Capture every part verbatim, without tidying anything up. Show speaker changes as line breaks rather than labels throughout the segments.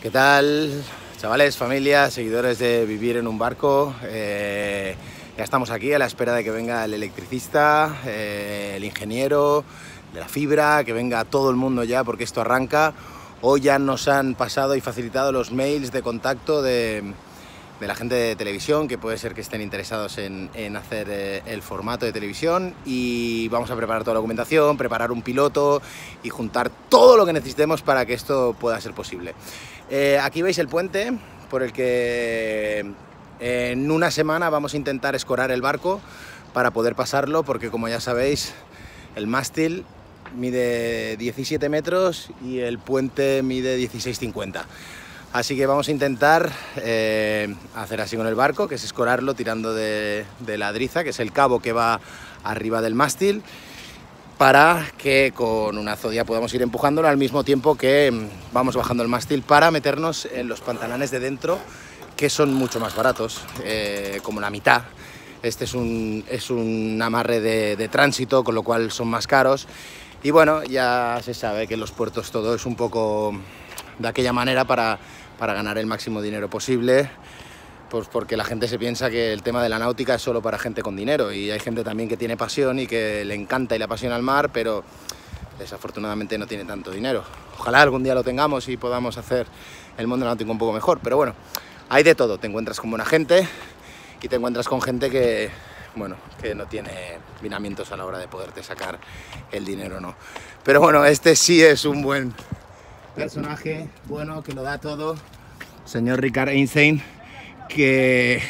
¿Qué tal, chavales, familia, seguidores de Vivir en un Barco? Eh, ya estamos aquí a la espera de que venga el electricista, eh, el ingeniero de la fibra, que venga todo el mundo ya porque esto arranca. Hoy ya nos han pasado y facilitado los mails de contacto de, de la gente de televisión, que puede ser que estén interesados en, en hacer eh, el formato de televisión, y vamos a preparar toda la documentación, preparar un piloto y juntar todo lo que necesitemos para que esto pueda ser posible. Eh, aquí veis el puente por el que eh, en una semana vamos a intentar escorar el barco para poder pasarlo, porque como ya sabéis, el mástil mide diecisiete metros y el puente mide dieciséis cincuenta. Así que vamos a intentar eh, hacer así con el barco, que es escorarlo tirando de, de la driza, que es el cabo que va arriba del mástil, para que con una zodia podamos ir empujándolo al mismo tiempo que vamos bajando el mástil, para meternos en los pantalanes de dentro, que son mucho más baratos, eh, como la mitad. Este es un, es un amarre de, de tránsito, con lo cual son más caros. Y bueno, ya se sabe que en los puertos todo es un poco de aquella manera para, para ganar el máximo dinero posible, pues porque la gente se piensa que el tema de la náutica es solo para gente con dinero, y hay gente también que tiene pasión y que le encanta y le apasiona el mar, pero desafortunadamente no tiene tanto dinero. Ojalá algún día lo tengamos y podamos hacer el mundo náutico un poco mejor, pero bueno, hay de todo. Te encuentras con buena gente y te encuentras con gente que, bueno, que no tiene miramientos a la hora de poderte sacar el dinero, ¿no? Pero bueno, este sí es un buen personaje, bueno, que lo da todo, señor Ricard Einstein, que,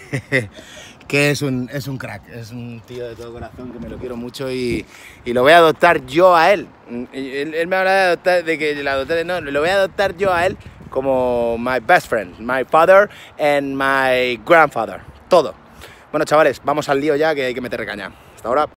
que es, un, es un crack, es un tío de todo corazón, que me lo quiero mucho, y, y lo voy a adoptar yo a él. Él, él me habla de adoptar, de que la adoptaré, no, lo voy a adoptar yo a él como my best friend, my father and my grandfather, todo. Bueno, chavales, vamos al lío ya, que hay que meter caña. Hasta ahora.